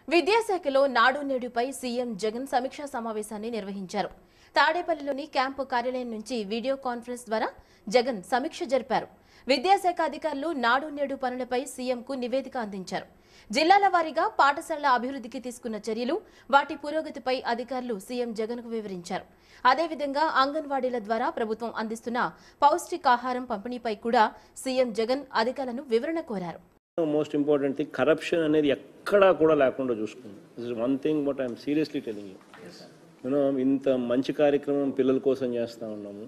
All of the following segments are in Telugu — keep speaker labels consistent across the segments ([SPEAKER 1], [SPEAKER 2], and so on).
[SPEAKER 1] విద్యాశాఖలో నాడు నేడుపై సీఎం జగన్ సమీక్షా సమావేశాన్ని నిర్వహించారు. తాడేపల్లిలోని క్యాంపు కార్యాలయం నుంచి వీడియో కాన్ఫరెన్స్ ద్వారా జగన్ సమీక్ష జరిపారు. విద్యాశాఖ అధికారులు నాడు నేడు పనులపై సీఎంకు నివేదిక అందించారు. జిల్లాల వారీగా పాఠశాలల అభివృద్ధికి తీసుకున్న చర్యలు, వాటి పురోగతిపై అధికారులు సీఎం జగన్కు వివరించారు. అదేవిధంగా అంగన్వాడీల ద్వారా ప్రభుత్వం అందిస్తున్న పౌష్టికాహారం పంపిణీపై కూడా సీఎం జగన్ అధికారులను వివరణ కోరారు.
[SPEAKER 2] Most important thing, corruption అనేది ఎక్కడా కూడా లేకుండా చూసుకుంది. This is one thing what I am seriously telling you. You know, ఇంత మంచి కార్యక్రమం పిల్లల కోసం చేస్తా ఉన్నాము.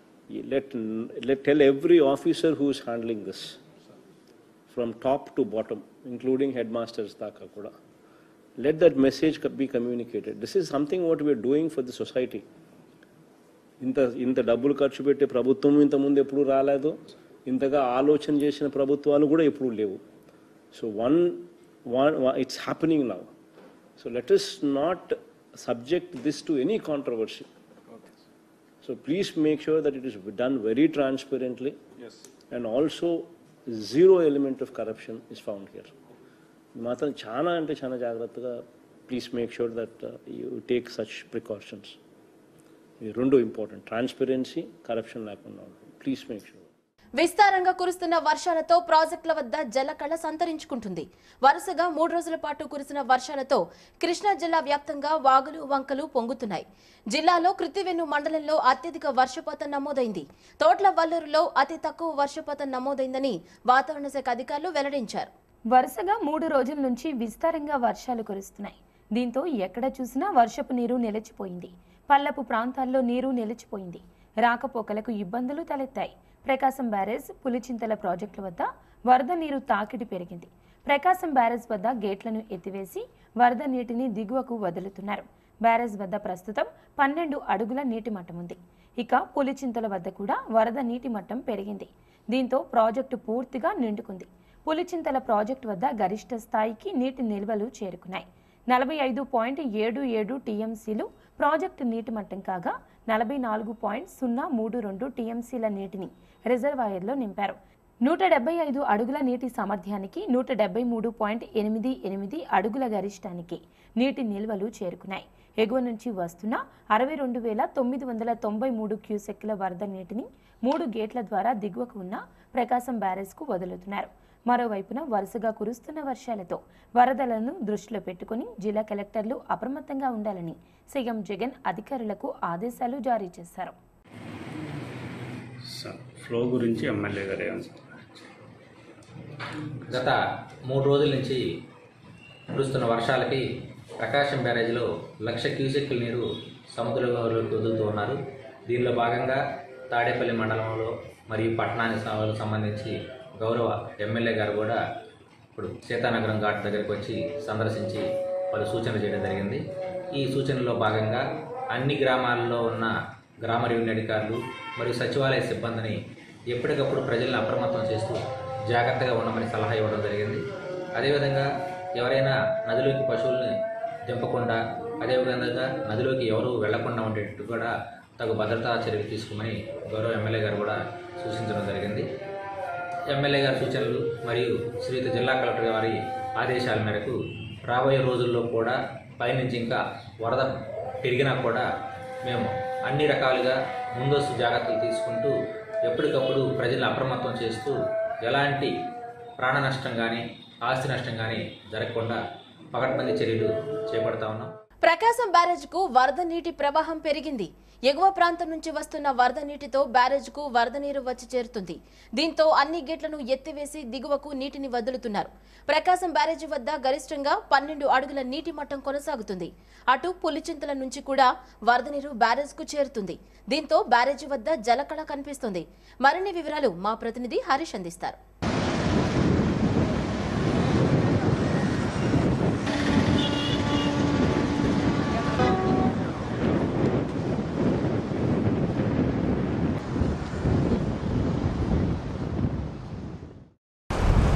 [SPEAKER 2] Let tell every officer who is handling this, from top to bottom, including headmasters దాకా కూడా. Let that message be communicated. This is something what we are doing for the society. ఇంత డబ్బులు ఖర్చు పెట్టే ప్రభుత్వం ఇంతకుముందు ఎప్పుడు రాలేదు. ఇంతగా ఆలోచన చేసిన ప్రభుత్వాలు కూడా ఎప్పుడు లేవు. So it's happening now. So let us not subject this to any controversy. So please make sure that it is done very transparently. Yes. And also zero element of corruption is found here. Matam chana ante chana jagrataga, please make sure that you take such precautions. Rendu important, transparency, corruption lekunda. Please make sure.
[SPEAKER 1] విస్తారంగా కురుస్తున్న వర్షాలతో ప్రాజెక్టుల వద్ద జలకళ సంతరించుకుంటుంది. వరుసగా 3 రోజుల పాటు కురిసిన వర్షాలతో కృష్ణా జిల్లా వ్యాప్తంగా వాగులు వంకలు పొంగుతున్నాయి. జిల్లాలో కృత్తివెన్ను మండలంలో అత్యధిక వర్షపాతం నమోదైంది. తోట్ల వల్లూరులో అతి తక్కువ వర్షపాతం నమోదైందని వాతావరణ శాఖ అధికారులు వెల్లడించారు.
[SPEAKER 3] వరుసగా 3 రోజుల నుంచి విస్తారంగా వర్షాలు కురుస్తున్నాయి. దీంతో ఎక్కడ చూసినా వర్షపు నీరు నిలిచిపోయింది. పల్లపు ప్రాంతాల్లో నీరు నిలిచిపోయింది. రాకపోకలకు ఇబ్బందులు తలెత్తాయి. ప్రకాశం బ్యారేజ్, పులిచింతల ప్రాజెక్టుల వద్ద వరద నీరు తాకిడి పెరిగింది. ప్రకాశం బ్యారేజ్ వద్ద గేట్లను ఎత్తివేసి వరద నీటిని దిగువకు వదులుతున్నారు. బ్యారేజ్ వద్ద ప్రస్తుతం 12 అడుగుల నీటి మట్టం ఉంది. ఇక పులిచింతల వద్ద కూడా వరద నీటి మట్టం పెరిగింది. దీంతో ప్రాజెక్టు పూర్తిగా నిండుకుంది. పులిచింతల ప్రాజెక్టు వద్ద గరిష్ట స్థాయికి నీటి నిల్వలు చేరుకున్నాయి. 45.77 టీఎంసీలు ప్రాజెక్టు నీటి మట్టం కాగా 44.032 టీఎంసీల నీటిని రిజర్వాయర్లో నింపారు. 175 అడుగుల నీటి సామర్థ్యానికి 173.88 అడుగుల గరిష్టానికి నీటి నిల్వలు చేరుకున్నాయి. ఎగువ నుంచి వస్తున్న 62,993 క్యూసెక్కుల వరద నీటిని 3 గేట్ల ద్వారా దిగువకు ఉన్న ప్రకాశం బ్యారేజ్కు వదులుతున్నారు. మరోవైపున వరుసగా కురుస్తున్న వర్షాలతో వరదలను దృష్టిలో పెట్టుకుని జిల్లా కలెక్టర్లు అప్రమత్తంగా ఉండాలని సీఎం జగన్ అధికారులకు ఆదేశాలు జారీ చేశారు.
[SPEAKER 4] ఫ్లో గురించి ఎమ్మెల్యే గారు
[SPEAKER 5] గత 3 రోజుల నుంచి కురుస్తున్న వర్షాలకి ప్రకాశం బ్యారేజ్లో 1,00,000 క్యూసెక్కుల నీరు సముద్రంలోకి వదులుతూ ఉన్నారు. దీనిలో భాగంగా తాడేపల్లి మండలంలో మరియు పట్టణానికి సంబంధించి గౌరవ ఎమ్మెల్యే గారు కూడా ఇప్పుడు సీతానగరం ఘాట్ దగ్గరికి వచ్చి సందర్శించి పలు సూచనలు చేయడం జరిగింది. ఈ సూచనలో భాగంగా అన్ని గ్రామాల్లో ఉన్న గ్రామ రెవెన్యూ అధికారులు మరియు సచివాలయ సిబ్బందిని ఎప్పటికప్పుడు ప్రజలను అప్రమత్తం చేస్తూ జాగ్రత్తగా ఉండమని సలహా ఇవ్వడం జరిగింది. అదేవిధంగా ఎవరైనా నదిలోకి పశువుల్ని దింపకుండా, అదేవిధంగా నదిలోకి ఎవరు వెళ్లకుండా ఉండేటట్టు కూడా తగు భద్రతా చర్యలు తీసుకోమని గౌరవ ఎమ్మెల్యే గారు కూడా సూచించడం జరిగింది. ఎమ్మెల్యే గారి సూచనలు మరియు శ్రీయుత జిల్లా కలెక్టర్ గారి ఆదేశాల మేరకు రాబోయే రోజుల్లో కూడా పైనుంచి ఇంకా వరద పెరిగినా కూడా మేము అన్ని రకాలుగా ముందస్తు జాగ్రత్తలు తీసుకుంటూ ఎప్పటికప్పుడు ప్రజలను అప్రమత్తం చేస్తూ ఎలాంటి ప్రాణ నష్టం కానీ ఆస్తి నష్టం కానీ జరగకుండా పకడ్బందీ చర్యలు చేపడతా ఉన్నాం.
[SPEAKER 1] ప్రకాశం బ్యారేజ్కు వరద నీటి ప్రవాహం పెరిగింది. ఎగువ ప్రాంతం నుంచి వస్తున్న వరద నీటితో బ్యారేజ్కు వరద నీరు వచ్చి చేరుతుంది. దీంతో అన్ని గేట్లను ఎత్తివేసి దిగువకు నీటిని వదులుతున్నారు. ప్రకాశం బ్యారేజీ వద్ద గరిష్టంగా 12 అడుగుల నీటి మట్టం కొనసాగుతుంది. అటు పులిచింతల నుంచి కూడా వరద నీరు బ్యారేజ్కు చేరుతుంది. దీంతో బ్యారేజీ వద్ద జలకళ కనిపిస్తుంది. మరిన్ని వివరాలు మా ప్రతినిధి హరీష్ అందిస్తారు.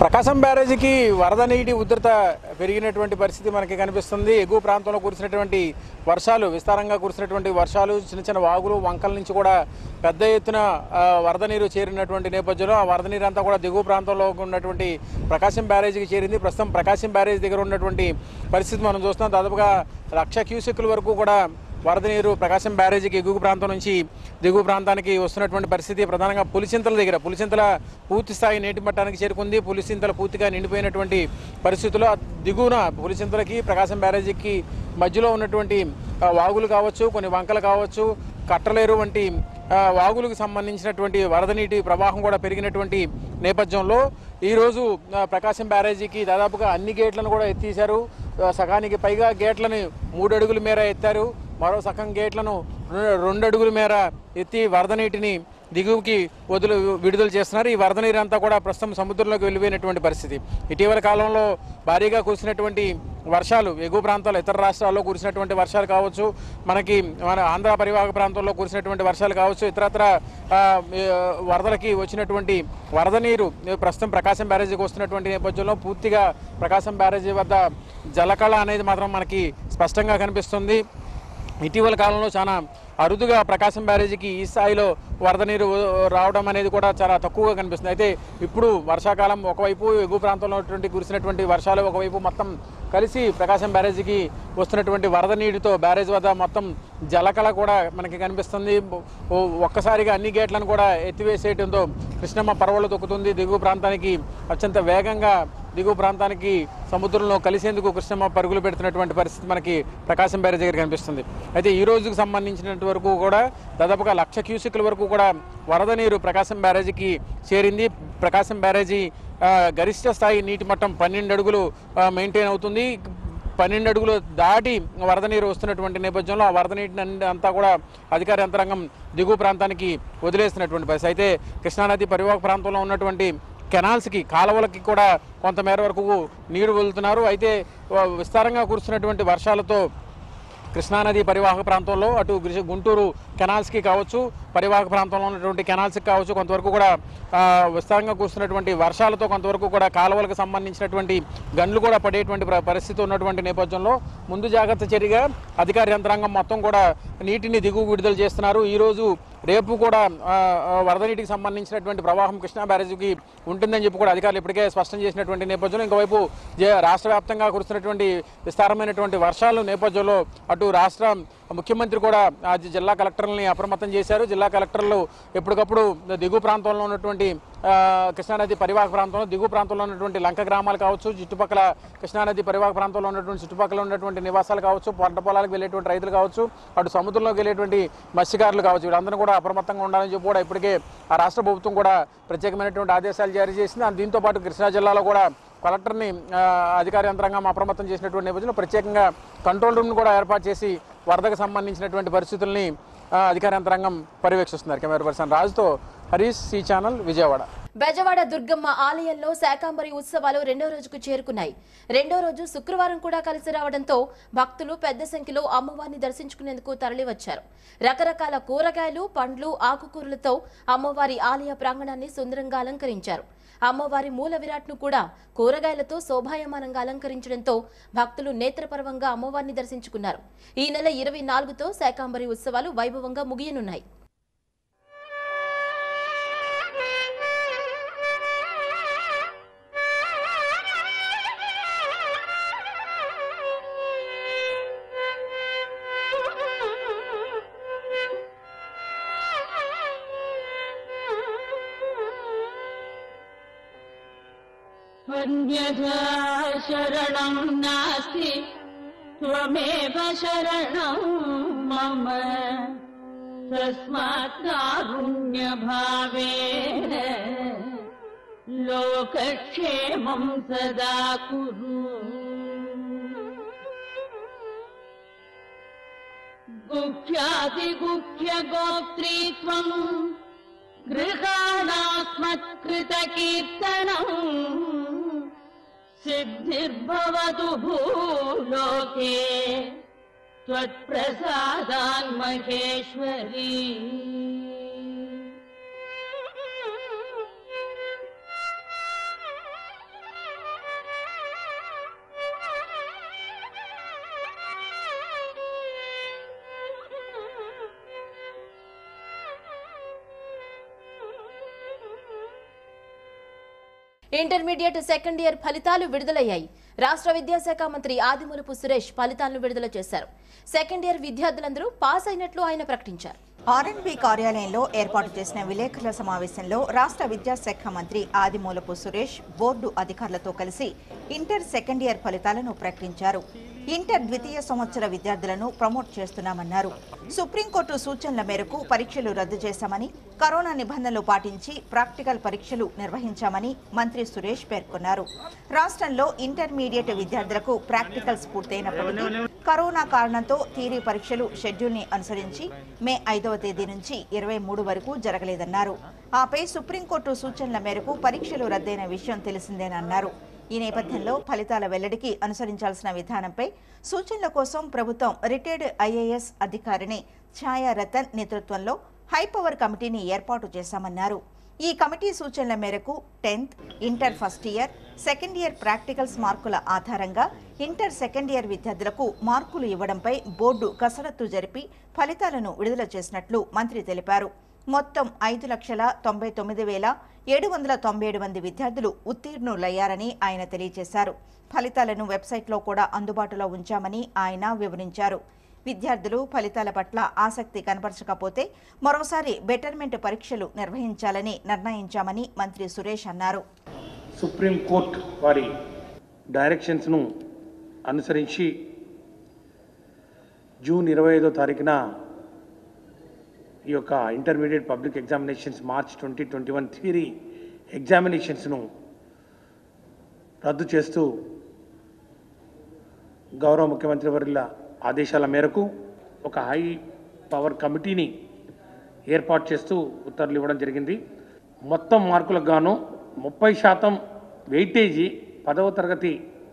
[SPEAKER 6] ప్రకాశం బ్యారేజీకి వరద నీటి ఉధృత పెరిగినటువంటి పరిస్థితి మనకి కనిపిస్తుంది. ఎగువ ప్రాంతంలో కురిసినటువంటి వర్షాలు, విస్తారంగా కురిసినటువంటి వర్షాలు, చిన్న చిన్న వాగులు వంకల నుంచి కూడా పెద్ద ఎత్తున వరద నీరు చేరినటువంటి నేపథ్యంలో ఆ వరద నీరు అంతా కూడా దిగువ ప్రాంతంలో ఉన్నటువంటి ప్రకాశం బ్యారేజీకి చేరింది. ప్రస్తుతం ప్రకాశం బ్యారేజీ దగ్గర ఉన్నటువంటి పరిస్థితి మనం చూస్తున్నాం. దాదాపుగా 1,00,000 క్యూసెక్కుల వరకు కూడా వరద నీరు ప్రకాశం బ్యారేజీకి ఎగువ ప్రాంతం నుంచి దిగువ ప్రాంతానికి వస్తున్నటువంటి పరిస్థితి. ప్రధానంగా పులిచింతల దగ్గర పులిచింతల పూర్తి స్థాయి నీటి మట్టానికి చేరుకుంది. పులిచింతల పూర్తిగా నిండిపోయినటువంటి పరిస్థితుల్లో దిగువన పులిచింతలకి ప్రకాశం బ్యారేజీకి మధ్యలో ఉన్నటువంటి వాగులు కావచ్చు, కొన్ని వంకలు కావచ్చు, కట్టలేరు వంటి వాగులకు సంబంధించినటువంటి వరద నీటి ప్రవాహం కూడా పెరిగినటువంటి నేపథ్యంలో ఈరోజు ప్రకాశం బ్యారేజీకి దాదాపుగా అన్ని గేట్లను కూడా ఎత్తేశారు. సగానికి పైగా గేట్లను 3 అడుగుల మేర ఎత్తారు. మరో సగం గేట్లను 2 అడుగుల మేర ఎత్తి వరద నీటిని దిగువకి విడుదల చేస్తున్నారు. ఈ వరద నీరు అంతా కూడా ప్రస్తుతం సముద్రంలోకి వెళ్ళిపోయినటువంటి పరిస్థితి. ఇటీవల కాలంలో భారీగా కురిసినటువంటి వర్షాలు, ఎగువ ప్రాంతాలు, ఇతర రాష్ట్రాల్లో కురిసినటువంటి వర్షాలు కావచ్చు, మన ఆంధ్ర పరివాహక ప్రాంతంలో కురిసినటువంటి వర్షాలు కావచ్చు, ఇతరత్ర వరదలకి వచ్చినటువంటి వరద నీరు ప్రస్తుతం ప్రకాశం బ్యారేజీకి వస్తున్నటువంటి నేపథ్యంలో పూర్తిగా ప్రకాశం బ్యారేజీ వద్ద జలకళ అనేది మాత్రం మనకి స్పష్టంగా కనిపిస్తుంది. ఇటీవల కాలంలో చాలా అరుదుగా ప్రకాశం బ్యారేజీకి ఈ స్థాయిలో వరద నీరు రావడం అనేది కూడా చాలా తక్కువగా కనిపిస్తుంది. అయితే ఇప్పుడు వర్షాకాలం ఒకవైపు ఎగువ ప్రాంతంలో కురిసినటువంటి వర్షాలు ఒకవైపు మొత్తం కలిసి ప్రకాశం బ్యారేజీకి వస్తున్నటువంటి వరద నీటితో బ్యారేజ్ వద్ద మొత్తం జలకళ కూడా మనకి కనిపిస్తుంది. ఒక్కసారిగా అన్ని గేట్లను కూడా ఎత్తివేసేయడంతో కృష్ణమ్మ పరవళ్ళు తొక్కుతుంది. దిగువ ప్రాంతానికి అత్యంత వేగంగా దిగువ ప్రాంతానికి సముద్రంలో కలిసేందుకు కృష్ణమ్మ పరుగులు పెడుతున్నటువంటి పరిస్థితి మనకి ప్రకాశం బ్యారేజీ దగ్గర కనిపిస్తుంది. అయితే ఈ రోజుకు సంబంధించినంత వరకు కూడా దాదాపుగా 1,00,000 క్యూసెక్కుల వరకు కూడా వరద నీరు ప్రకాశం బ్యారేజీకి చేరింది. ప్రకాశం బ్యారేజీ గరిష్ట స్థాయి నీటి మట్టం 12 అడుగులు మెయింటైన్ అవుతుంది. 12 అడుగులు దాటి వరద నీరు వస్తున్నటువంటి నేపథ్యంలో ఆ వరద నీటిని అంతా కూడా అధికార యంత్రాంగం దిగువ ప్రాంతానికి వదిలేస్తున్నటువంటి పరిస్థితి. అయితే కృష్ణానది పరివాహక ప్రాంతంలో ఉన్నటువంటి కెనాల్స్కి, కాలువలకి కూడా కొంతమేర వరకు నీరు వదులుతున్నారు. అయితే విస్తారంగా కురుస్తున్నటువంటి వర్షాలతో కృష్ణానది పరివాహక ప్రాంతంలో అటు గుంటూరు కెనాల్స్కి కావచ్చు, పరివాహక ప్రాంతంలో ఉన్నటువంటి కెనాల్స్కి కావచ్చు, కొంతవరకు కూడా విస్తారంగా కురుస్తున్నటువంటి వర్షాలతో కొంతవరకు కూడా కాలువలకు సంబంధించినటువంటి గన్లు కూడా పడేటువంటి పరిస్థితి ఉన్నటువంటి నేపథ్యంలో ముందు జాగ్రత్త చర్యగా అధికార యంత్రాంగం మొత్తం కూడా నీటిని దిగువ విడుదల చేస్తున్నారు. ఈరోజు రేపు కూడా వరద నీటికి సంబంధించినటువంటి ప్రవాహం కృష్ణా బ్యారేజీకి ఉంటుందని చెప్పి కూడా అధికారులు ఇప్పటికే స్పష్టం చేసినటువంటి నేపథ్యంలో ఇంకోవైపు రాష్ట్ర వ్యాప్తంగా కురుస్తున్నటువంటి విస్తారమైనటువంటి వర్షాల నేపథ్యంలో అటు రాష్ట్ర ముఖ్యమంత్రి కూడా జిల్లా కలెక్టర్లని అప్రమత్తం చేశారు. జిల్లా కలెక్టర్లు ఎప్పటికప్పుడు దిగువ ప్రాంతంలో ఉన్నటువంటి కృష్ణానది పరివాహక ప్రాంతంలో దిగువ ప్రాంతంలో ఉన్నటువంటి లంక గ్రామాలు కావచ్చు, చుట్టుపక్కల కృష్ణానది పరివాహక ప్రాంతంలో ఉన్నటువంటి చుట్టుపక్కల ఉన్నటువంటి నివాసాలు కావచ్చు, పంట పొలాలకు వెళ్ళేటువంటి రైతులు కావచ్చు, అటు సముద్రంలోకి వెళ్ళేటువంటి మత్స్యకారులు కావచ్చు, వీళ్ళందరూ కూడా అప్రమత్తంగా ఉండాలని చెప్పి కూడా ఇప్పటికే ఆ రాష్ట్ర ప్రభుత్వం కూడా ప్రత్యేకమైనటువంటి ఆదేశాలు జారీ చేసింది. దీంతో పాటు కృష్ణా జిల్లాలో కూడా కలెక్టర్ని అధికార యంత్రాంగం అప్రమత్తం చేసినటువంటి నేపథ్యంలో ప్రత్యేకంగా కంట్రోల్ రూమ్ను కూడా ఏర్పాటు చేసి వరదకు సంబంధించినటువంటి పరిస్థితుల్ని అధికార యంత్రాంగం పర్యవేక్షిస్తున్నారు. కెమెరా పర్సన్ రాజుతో హరీష్, సి ఛానల్, విజయవాడ.
[SPEAKER 1] బెజవాడ దుర్గమ్మ ఆలయంలో శాకంబరి ఉత్సవాలు 2వ రోజుకు చేరుకున్నాయి. 2వ రోజు శుక్రవారం కూడా కలిసి రావడంతో భక్తులు పెద్ద సంఖ్యలో అమ్మవారిని దర్శించుకునేందుకు తరలివచ్చారు. రకరకాల కూరగాయలు, పండ్లు, ఆకుకూరలతో అమ్మవారి ఆలయ ప్రాంగణాన్ని సుందరంగా అలంకరించారు. అమ్మవారి మూల విరాట్ను కూడా కూరగాయలతో శోభాయమానంగా అలంకరించడంతో భక్తులు నేత్రపర్వంగా అమ్మవారిని దర్శించుకున్నారు. ఈ నెల 24తో శాకంబరి ఉత్సవాలు వైభవంగా ముగియనున్నాయి.
[SPEAKER 7] अन्यथा शरणं नास्ति त्वमेव शरणं मम तस्मात् कारुण्यभावेन लोकक्षेमं सदा कुरु। गुह्यातिगुह्यगोत्रीत्वं गृहाणास्मत्कृतकीर्तनम् सिद्धिर्भवतु भूलोके त्वत्प्रसादान् महेश्वरी।
[SPEAKER 1] ఇంటర్మీడియట్ సెకండ్ ఇయర్ ఫలితాలు విడుదలయ్యాయి. రాష్ట్ర విద్యాశాఖ మంత్రి ఆదిమూలపు సురేష్ ఫలితాలను విడుదల చేశారు. సెకండ్ ఇయర్ విద్యార్థులందరూ పాస్ అయినట్లు ఆయన ప్రకటించారు.
[SPEAKER 8] ఆర్ఎండ్బి కార్యాలయంలో ఏర్పాటు చేసిన విలేకరుల సమావేశంలో రాష్ట్ర విద్యాశాఖ మంత్రి ఆదిమూలపు సురేష్ బోర్డు అధికారులతో కలిసి ఇంటర్ సెకండ్ ఇయర్ ఫలితాలను ప్రకటించారు. ఇంటర్ ద్వితీయ సంవత్సర విద్యార్థులను ప్రమోట్ చేస్తున్నామన్నారు. సుప్రీంకోర్టు సూచనల మేరకు పరీక్షలు రద్దు చేశామని, కరోనా నిబంధనలు పాటించి ప్రాక్టికల్ పరీక్షలు నిర్వహించామని మంత్రి సురేష్ పేర్కొన్నారు. రాష్ట్రంలో ఇంటర్మీడియట్ విద్యార్థులకు ప్రాక్టికల్స్ పూర్తయినప్పటికీ కరోనా కారణంతో థియరీ పరీక్షలు షెడ్యూల్ని అనుసరించి మే 5వ తేదీ నుంచి 23 వరకు జరగలేదన్నారు. ఆపై సుప్రీంకోర్టు సూచనల మేరకు పరీక్షలు రద్దయిన విషయం తెలిసిందేనన్నారు. ఈ నేపథ్యంలో ఫలితాల వెల్లడికి అనుసరించాల్సిన విధానంపై సూచనల కోసం ప్రభుత్వం రిటైర్డ్ ఐఏఎస్ అధికారిని ఛాయా రతన్ నేతృత్వంలో హైపవర్ కమిటీని ఏర్పాటు చేశామన్నారు. ఈ కమిటీ సూచనల మేరకు 10th inter first year, second year practicals మార్కుల ఆధారంగా ఇంటర్ సెకండ్ ఇయర్ విద్యార్థులకు మార్కులు ఇవ్వడంపై బోర్డు కసరత్తు జరిపి ఫలితాలను విడుదల చేసినట్లు మంత్రి తెలిపారు. మొత్తం 5,99,797 మంది విద్యార్థులు ఉత్తీర్ణులయ్యారని ఆయన తెలియజేశారు. ఫలితాలను వెబ్సైట్లో కూడా అందుబాటులో ఉంచామని ఆయన వివరించారు. విద్యార్థులు ఫలితాల పట్ల ఆసక్తి కనపరచకపోతే మరోసారి బెటర్మెంట్ పరీక్షలు నిర్వహించాలని నిర్ణయించామని మంత్రి సురేష్ అన్నారు.
[SPEAKER 6] సుప్రీంకోర్టు వారి డైరెక్షన్స్ను అనుసరించి జూన్ 25వ తారీఖున ఈ యొక్క intermediate public examinations March 2021 theory ఎగ్జామినేషన్స్ను రద్దు చేస్తూ గౌరవ ముఖ్యమంత్రి వర్యుల ఆదేశాల మేరకు ఒక హై పవర్ కమిటీని ఏర్పాటు చేస్తూ ఉత్తర్వులు ఇవ్వడం జరిగింది. మొత్తం మార్కులకు గాను 30% వెయిటేజీ 10వ తరగతి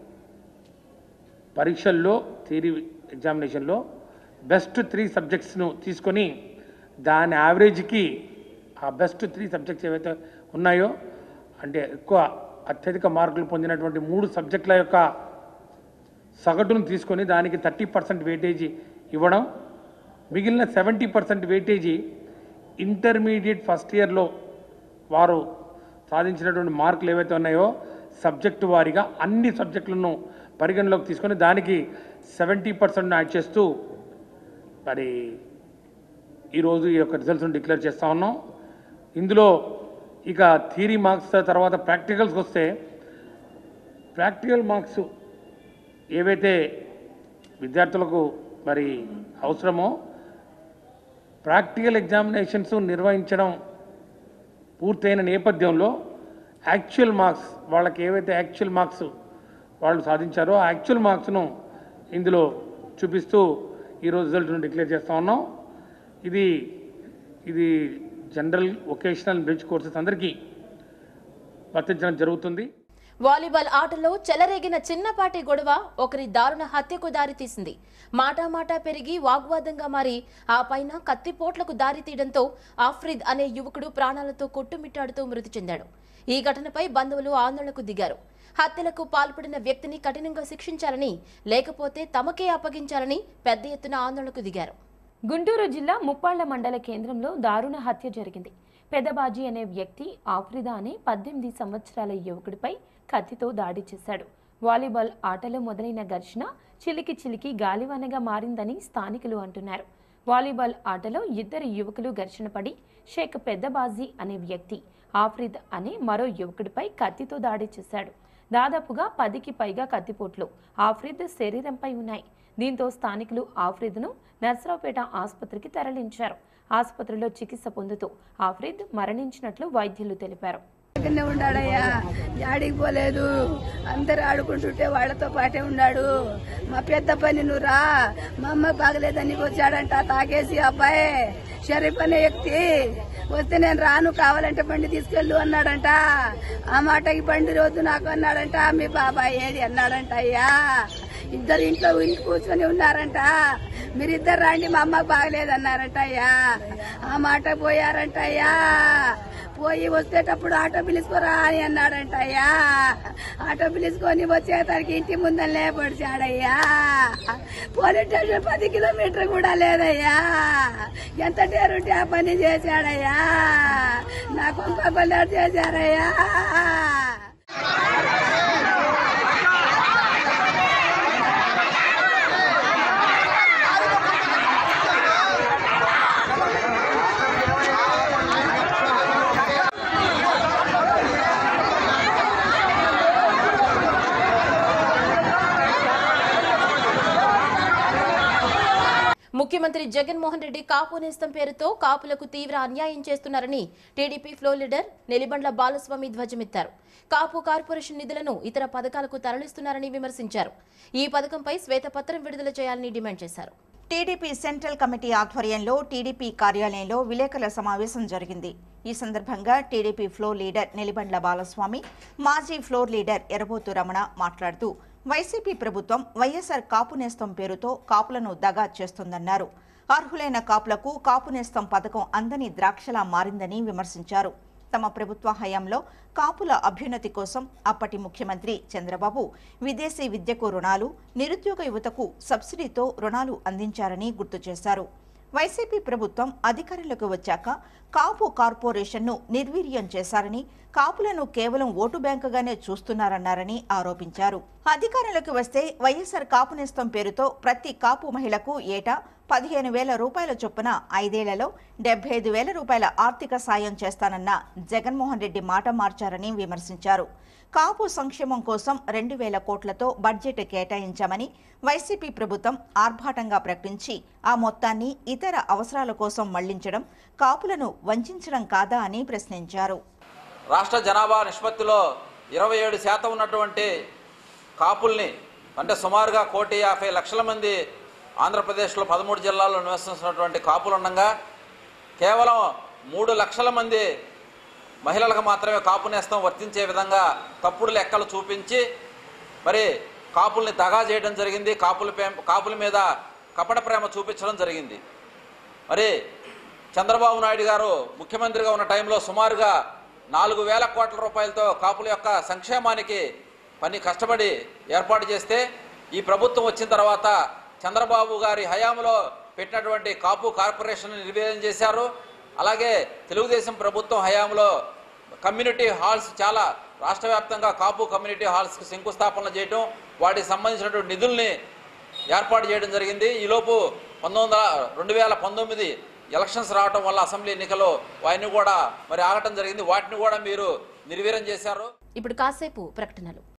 [SPEAKER 6] పరీక్షల్లో థియరీ ఎగ్జామినేషన్లో బెస్ట్ 3 సబ్జెక్ట్స్ను తీసుకొని దాని యావరేజ్కి ఆ బెస్ట్ 3 సబ్జెక్ట్స్ ఏవైతే ఉన్నాయో అంటే అత్యధిక మార్కులు పొందినటువంటి 3 సబ్జెక్టుల యొక్క సగటును తీసుకొని దానికి 30% వెయిటేజీ ఇవ్వడం, మిగిలిన 70% వెయిటేజీ ఇంటర్మీడియట్ ఫస్ట్ ఇయర్లో వారు సాధించినటువంటి మార్కులు ఏవైతే ఉన్నాయో సబ్జెక్టు వారీగా అన్ని సబ్జెక్టులను పరిగణలోకి తీసుకొని దానికి 70% యాడ్ చేస్తూ మరి ఈరోజు ఈ యొక్క రిజల్ట్స్ను డిక్లేర్ చేస్తూ ఉన్నాం. ఇందులో ఇక థియరీ మార్క్స్ తర్వాత ప్రాక్టికల్స్కి వస్తే ప్రాక్టికల్ మార్క్స్ ఏవైతే విద్యార్థులకు మరి అవసరమో ప్రాక్టికల్ ఎగ్జామినేషన్స్ నిర్వహించడం పూర్తయిన నేపథ్యంలో యాక్చువల్ మార్క్స్ వాళ్ళకి ఏవైతే యాక్చువల్ మార్క్స్ వాళ్ళు సాధించారో ఆ యాక్చువల్ మార్క్స్ను ఇందులో చూపిస్తూ ఈరోజు రిజల్ట్ను డిక్లేర్ చేస్తూ ఉన్నాం. ఇది జనరల్ వొకేషనల్ బ్రిడ్జ్ కోర్సెస్ అందరికీ వర్తించడం జరుగుతుంది.
[SPEAKER 1] వాలీబాల్ ఆటలో చెలరేగిన చిన్నపాటి గొడవ ఒకరి దారుణ హత్యకు దారితీసింది. మాటా పెరిగి వాగ్వాదంగా మారి ఆ పైన కత్తిపోట్లకు దారితీయడంతో ఆఫ్రిద్ అనే యువకుడు ప్రాణాలతో కొట్టుమిట్టాడుతూ మృతి చెందాడు. ఈ ఘటనపై బంధువులు ఆందోళనకు దిగారు. హత్యలకు పాల్పడిన వ్యక్తిని కఠినంగా శిక్షించాలని, లేకపోతే తమకే అప్పగించాలని పెద్ద ఎత్తున ఆందోళనకు దిగారు.
[SPEAKER 3] గుంటూరు జిల్లా ముప్పాళ్ల మండల కేంద్రంలో దారుణ హత్య జరిగింది. పెదబాజీ అనే వ్యక్తి ఆఫ్రిదా అనే 18 సంవత్సరాల యువకుడిపై కత్తితో దాడి చేశాడు. వాలీబాల్ ఆటలో మొదలైన ఘర్షణ చిలికి గాలివానగా మారిందని స్థానికులు అంటున్నారు. వాలీబాల్ ఆటలో ఇద్దరు యువకులు ఘర్షణ పడి షేక్ పెద్దబాజీ అనే వ్యక్తి ఆఫ్రిద్ అనే మరో యువకుడిపై కత్తితో దాడి చేశాడు. దాదాపుగా 10కి పైగా కత్తిపోట్లు ఆఫ్రిద్ శరీరంపై ఉన్నాయి. దీంతో స్థానికులు ఆఫ్రిద్ను నర్సరావుపేట ఆసుపత్రికి తరలించారు. ఆసుపత్రిలో చికిత్స పొందుతూ ఆఫ్రిద్ మరణించినట్లు వైద్యులు తెలిపారు.
[SPEAKER 9] ఉన్నాడయ్యా, ఆడికి పోలేదు, అందరు ఆడుకుంటుంటే వాళ్ళతో పాటే ఉన్నాడు. మా పెద్ద పని నువ్వు రా, మా అమ్మ బాగలేదని వచ్చాడంట తాగేసి అబ్బాయి షరీఫ్ అనే వ్యక్తి వస్తే నేను రాను, కావాలంటే బండి తీసుకెళ్ళు అన్నాడంట. ఆ మాటకి బండి రోజు నాకు అన్నాడంట. మీ బాబాయ్ ఏది అన్నాడంట. అయ్యా ఇద్దరు ఇంట్లో కూర్చొని ఉన్నారంట. మీరిద్దరు రండి, మా అమ్మకు బాగలేదన్నారంట. అయ్యా ఆ మాట పోయారంట. అయ్యా పోయి వచ్చేటప్పుడు ఆటో పిలుచుకోరా అని అన్నాడంట. అయ్యా ఆటో పిలుచుకొని వచ్చేసరికి ఇంటి ముందరనే పొడిచాడయ్యా. పోలీస్ స్టేషన్ 10 కిలోమీటర్ కూడా లేదయ్యా. ఎంత డేరుంటే ఆ పని చేశాడయ్యా. నా కొంప కొల్లాడు చేశారయ్యా.
[SPEAKER 1] ముఖ్యమంత్రి జగన్మోహన్ రెడ్డి కాపు నేస్తం పేరుతో కాపులకు తీవ్ర అన్యాయం చేస్తున్నారని TDP floor leader Nelibandla Balaswamy ధ్వజమెత్తారు. కాపు కార్పొరేషన్ నిధులను ఇతర పథకాలకు తరలిస్తున్నారని విమర్శించారు. ఈ పథకంపై శ్వేతపత్రం విడుదల చేయాలని డిమాండ్ చేశారు.
[SPEAKER 8] టీడీపీ సెంట్రల్ కమిటీ ఆధ్వర్యంలో టీడీపీ కార్యాలయంలో విలేకరుల సమావేశం జరిగింది. ఈ సందర్భంగా TDP floor leader Nelibandla Balaswamy, మాజీ ఫ్లోర్ లీడర్ ఎర్రబోతు రమణ మాట్లాడుతూ వైసీపీ ప్రభుత్వం వైఎస్ఆర్ కాపు నేస్తం పేరుతో కాపులను దగా చేస్తోందన్నారు. అర్హులైన కాపులకు కాపు నేస్తం పథకం అందని ద్రాక్షలా మారిందని విమర్శించారు. తమ ప్రభుత్వ హయాంలో కాపుల అభ్యున్నతి కోసం అప్పటి ముఖ్యమంత్రి చంద్రబాబు విదేశీ విద్యకు రుణాలు, నిరుద్యోగ యువతకు సబ్సిడీతో రుణాలు అందించారని గుర్తు చేశారు. వైసీపీ ప్రభుత్వం అధికారంలోకి వచ్చాక కాపు కార్పొరేషన్ను నిర్వీర్యం చేశారని, కాపులను కేవలం ఓటు బ్యాంకుగానే చూస్తున్నారన్నారని ఆరోపించారు. అధికారంలోకి వస్తే వైఎస్ఆర్ కాపు నేస్తం పేరుతో ప్రతి కాపు మహిళకు ఏటా 15,000 రూపాయల చొప్పున 5 ఏళ్లలో 75,000 రూపాయల ఆర్థిక సాయం చేస్తానన్న జగన్మోహన్ రెడ్డి మాట మార్చారని విమర్శించారు. కాపు సంక్షేమం కోసం 2,000 కోట్లతో బడ్జెట్ కేటాయించామని వైసీపీ ప్రభుత్వం ఆర్భాటంగా ప్రకటించి ఆ మొత్తాన్ని ఇతర అవసరాల కోసం మళ్లించడం కాపులను వంచడం కాదా అని ప్రశ్నించారు.
[SPEAKER 10] రాష్ట్ర జనాభా నిష్పత్తిలో 27% ఉన్నటువంటి కాపుల్ని, అంటే సుమారుగా 1,50,00,000 మంది ఆంధ్రప్రదేశ్లో 13 జిల్లాల్లో నివసిస్తున్నటువంటి కాపులు ఉండగా కేవలం 3 లక్షల మంది మహిళలకు మాత్రమే కాపు నేస్తం వర్తించే విధంగా తప్పుడు లెక్కలు చూపించి మరి కాపుల్ని దగా చేయడం జరిగింది. కాపుల మీద కపట ప్రేమ చూపించడం జరిగింది. మరి చంద్రబాబు నాయుడు గారు ముఖ్యమంత్రిగా ఉన్న టైంలో సుమారుగా 4,000 కోట్ల రూపాయలతో కాపుల యొక్క సంక్షేమానికి కష్టపడి ఏర్పాటు చేస్తే ఈ ప్రభుత్వం వచ్చిన తర్వాత చంద్రబాబు గారి హయాంలో పెట్టినటువంటి కాపు కార్పొరేషన్ నిర్వీర్యం చేశారు. అలాగే తెలుగుదేశం ప్రభుత్వం హయాంలో కమ్యూనిటీ హాల్స్, చాలా రాష్ట్ర వ్యాప్తంగా కాపు కమ్యూనిటీ హాల్స్కి శంకుస్థాపనలు చేయడం, వాటికి సంబంధించినటువంటి నిధుల్ని ఏర్పాటు చేయడం జరిగింది. ఈలోపు 2019 ఎలక్షన్స్ రావడం వల్ల అసెంబ్లీ ఎన్నికలు వాటిని కూడా మరి ఆగటం జరిగింది. వాటిని కూడా మీరు నిర్వీర్యం చేశారు.
[SPEAKER 1] ఇప్పుడు కాసేపు ప్రకటనలు.